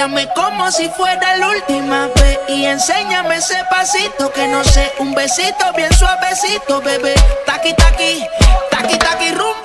Báilame como si fuera la última vez y enséñame ese pasito que no sé, un besito bien suavecito, bebé. Taqui, taqui, taqui, taqui, rumba.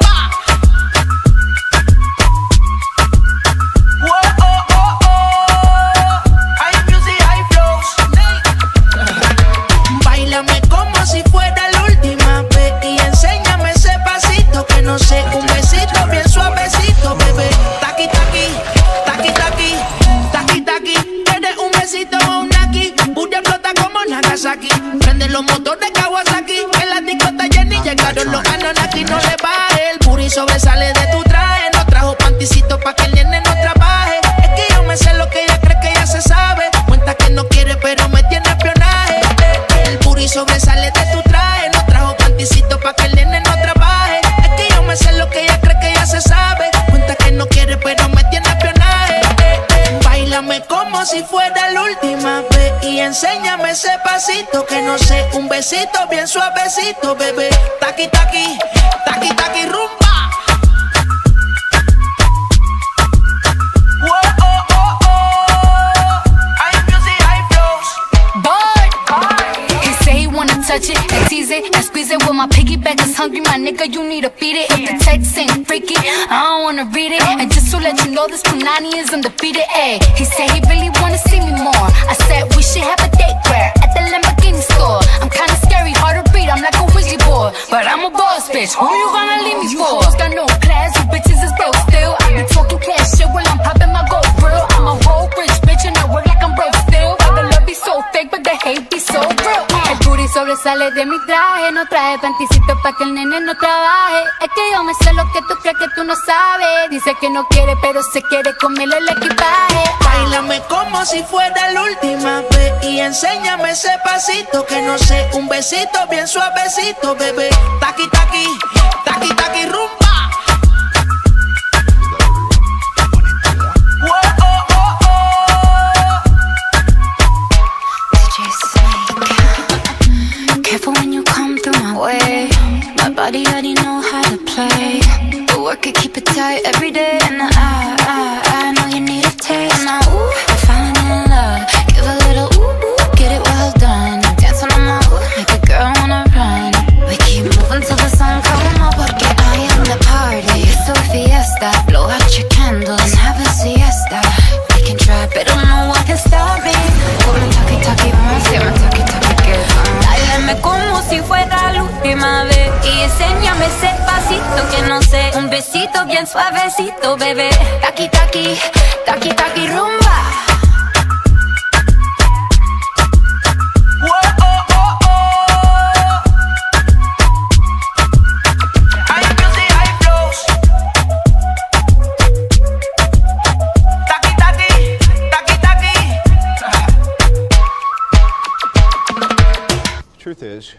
Si fuera la última vez y enséñame ese pasito que no sé, un besito bien suavecito, bebé. Taqui, taqui, taqui, taqui, taqui, taqui. ¿Quieres un besito o un aquí? Booty explota como Nagasaki. Prende los motores Kawasaki. En la discota Jenny llegaron los Anunnaki. No le baje, el booty sobresale de tu traje. No trajo panticito pa' que el nene no trabaje. Es que yo me sé lo que ella cree que ya se sabe. Cuenta que no quiere pero me tiene espionaje. El booty sobresale de tu traje. No trajo panticito pa' que el nene no trabaje. Es que yo me sé lo que ella cree que ya se sabe. Cuenta que no quiere pero me tiene espionaje. Báilame como si fuera la última vez y enséñame ese pasito que no sé, un besito bien suavecito, bebé. Taqui, taqui, taqui, taqui, rumba. Touch it and tease it and squeeze it. When my piggyback is hungry, my nigga, you need to feed it. If the text ain't freaky, I don't wanna read it. And just to let you know, this Punani is undefeated. Ayy, he said he really wanna see me more. I said we should have a date where at the Lamborghini store. I'm kinda scary, hard to read, I'm like a Ouija board, but I'm a boss bitch. Who you gonna leave me for? Got no class, you bitches is broke still. I be talking cash shit while I'm popping my gold grill. I'm a whole rich bitch and I work like I'm broke still. The love be so fake, but the hate be so real. Sobresale de mi traje, no traje panticito pa' que el nene no trabaje. Es que yo me sé lo que tú crees que tú no sabes. Dice que no quiere, pero se quiere comerle el equipaje. Báilame como si fuera la última vez y enséñame ese pasito que no sé, un besito bien suavecito, bebé. Taqui, taqui, taqui, taqui, rumba. Careful when you come through my way. My body already know how to play. But work it, keep it tight every day. And I know you need a taste. Now, ooh, I'm falling in love. Give a little ooh, get it well done. Dance on my ooh, make a girl wanna run. We keep moving till the sun comes up. Porque I am the party. It's a fiesta. Blow out your candles and have a siesta. We can try, but no one can stop me. Oh, my talkie, vamos a hacer my talkie, girl. Báilame como si fuera la última vez y enséñame ese pasito que no sé, un besito bien suavecito, bebé. Taqui, taqui, taqui, taqui, rumba. Truth is,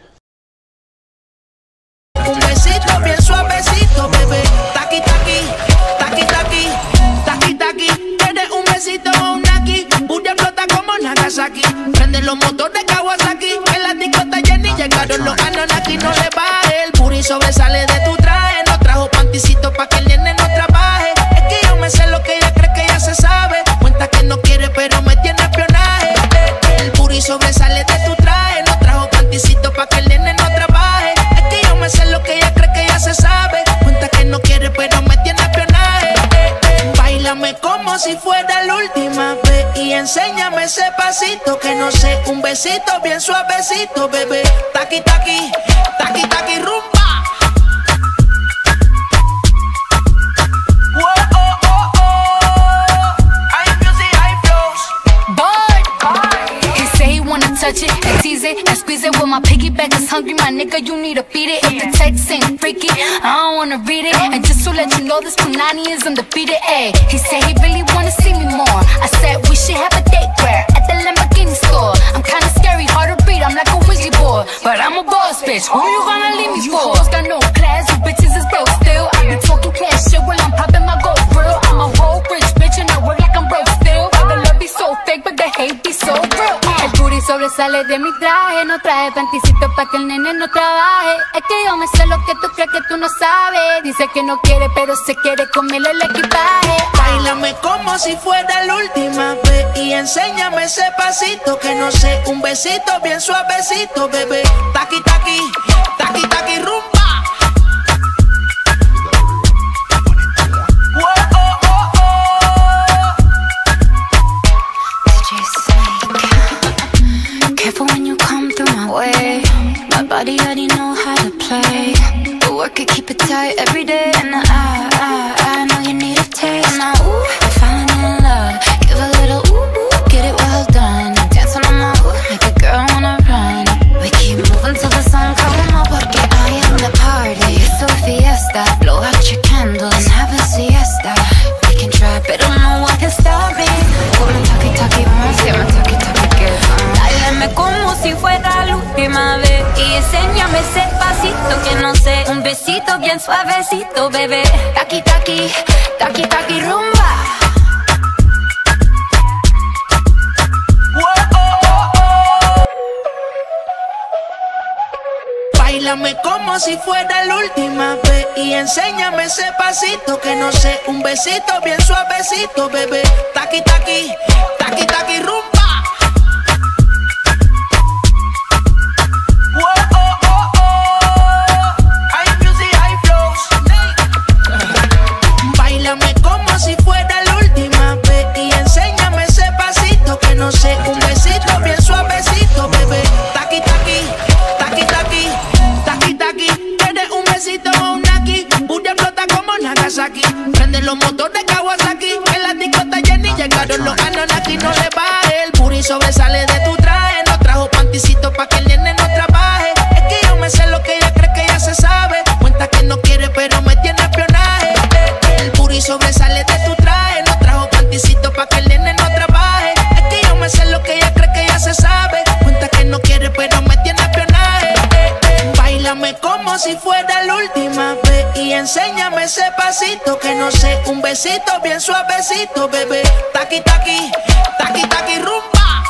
un besito bien suavecito, bebé. Taqui, taqui, taqui, taqui, taqui, taqui. ¿Quieres un besito o un aquí? Booty explota como Nagasaki. Prende los motores Kawasaki. En la discota Jenny llegaron los Anunnaki. No le baje, el booty sobresale de tu traje. No trajo panticito pa' que el nene no trabaje. Es que yo me sé lo que ella cree que ya se sabe. Cuenta que no quiere pero me tiene espionaje. El booty sobresale de tu traje. No trajo panticito pa' que el nene no trabaje. Es que yo me sé lo que ella cree que ya se sabe. Cuenta que no quiere pero me tiene espionaje. Báilame como si fuera la última vez y enséñame ese pasito que no sé, un besito bien suavecito, bebé. Taqui, taqui, taqui, taqui, rumba. Touch it and tease it and squeeze it. When my piggyback is hungry, my nigga, you need to feed it. If the text ain't freaky, I don't wanna read it. And just to let you know, this Punani is undefeated. Ayy, he said he really wanna see me more. I said we should have a date where at the Lamborghini store. I'm kinda scary, hard to read, I'm like a Ouija board, but I'm a boss bitch. Who you gonna leave me for? Got no class, you bitches is broke still. I be talking cash shit while I'm popping my gold grill. I'm a whole rich bitch and I work like I'm broke still. The love be so fake, but the hate hate be so real. El booty sobresale de mi traje. No traje panticito pa' que el nene no trabaje. Es que yo me sé lo que tú crees que tú no sabes. Dice que no quiere pero se quiere comerle el equipaje. Báilame como si fuera la última vez y enséñame ese pasito que no sé, un besito bien suavecito, bebé. Taqui, taqui, taqui, taqui, rumba. Careful when you come through my way. My body already know how to play. But work it, keep it tight every day. And I know you need a taste. Now, ooh, I'm falling in love. Give a little ooh, get it well done. Dancing on my ooh, make a girl wanna run. We keep moving till the sun comes up. Porque I am the party. It's a fiesta. Blow out your candle and have a siesta. We can try, but don't know what can stop me. Come on, talkie, talkie, vamos a hacer un talkie, talkie, girl. Dáleme como si fuera la última vez y enséñame ese pasito que no sé, un besito bien suavecito, bebé. Taqui, taqui, taqui, taqui, rumba. Báilame como si fuera la última vez y enséñame ese pasito que no sé, un besito bien suavecito, bebé. Taqui, taqui, taqui, taqui, rumba. Báilame como si fuera la última vez y enséñame ese pasito que no sé, un besito bien suavecito, bebé. Taqui, taqui, taqui, taqui, taqui, taqui. Quieres un besito o un aquí, booty explota como Nagasaki. Prende los motores Kawasaki, en la discota Jenny llegaron los Anunnaki. No le baje, el booty sobresale de tu traje. No trajo panticito pa' que el nene no trabaje. Es que yo me sé lo que ella cree que ya se sabe. Cuenta que no quiere pero me tiene espionaje. El booty sobresale de tu traje. No trajo panticito pa' que el nene no trabaje. Es que yo me sé lo que ella cree que ya se sabe. Cuenta que no quiere pero me tiene espionaje. Báilame como si fuera la última vez y enséñame ese pasito que no sé, un besito bien suavecito, bebé. Taqui, taqui, taqui, taqui, rumba.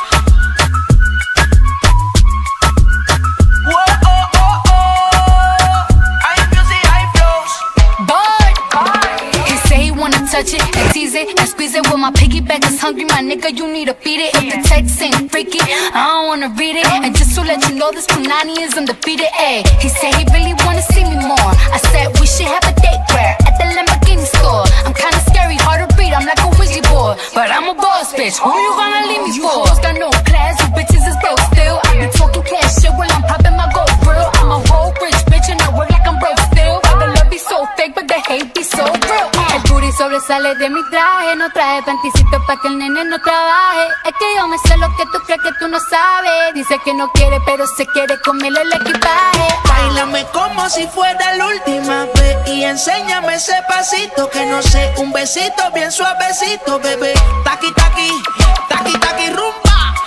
Touch it and tease it and squeeze it. When my piggyback is hungry, my nigga, you need to feed it. If the text ain't freaky, I don't wanna read it. And just to let you know, this Punani is undefeated. Ayy, he said he really wanna see me more. I said we should have a date where at the Lamborghini store. I'm kinda scary, hard to read, I'm like a Ouija board, but I'm a boss bitch. Who you gonna leave me for? Got no class, you bitches is broke still. I be talking cash shit while I'm popping my gold grill. I'm a whole rich bitch and I work like I'm broke still. But the love be so fake, but the hate be so real. El booty sobresale de mi traje. No traje panticito pa' que el nene no trabaje. Es que yo me sé lo que tú crees que tú no sabes. Dice que no quiere pero se quiere comerle el equipaje. Báilame como si fuera la última vez y enséñame ese pasito que no sé, un besito bien suavecito, bebé. Taqui, taqui, taqui, taqui, rumba.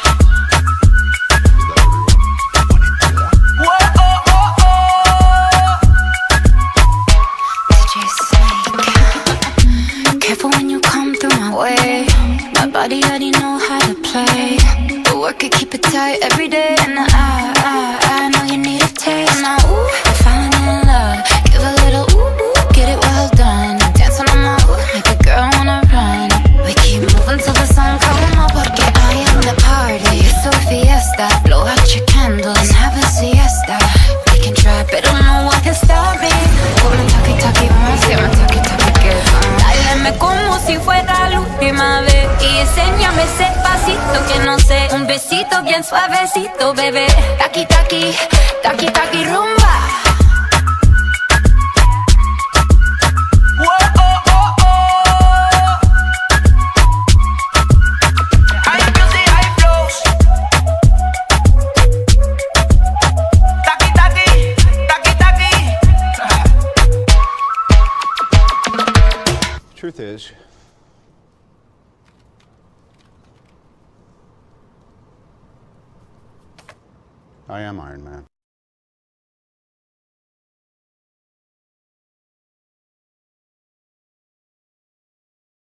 Careful when you come through my way. My body already know how to play. But work it, keep it tight every day. And I know you need a taste. Now, ooh, I'm falling in love. Give a little ooh, get it well done. Dancing on my ooh, make a girl wanna run. We keep moving till the sun comes up. Porque I am the party. It's a fiesta. Blow out your candle and have a siesta. We can try, but don't know what can stop me. Come on, talkie, talkie, vamos a hacer un talkie, talkie, girl. Dáleme como si fuera la última vez y enséñame ese pasito que no sé, un besito bien suavecito, bebé. Taqui, taqui, taqui, taqui, rumba. Truth is, I am Iron Man.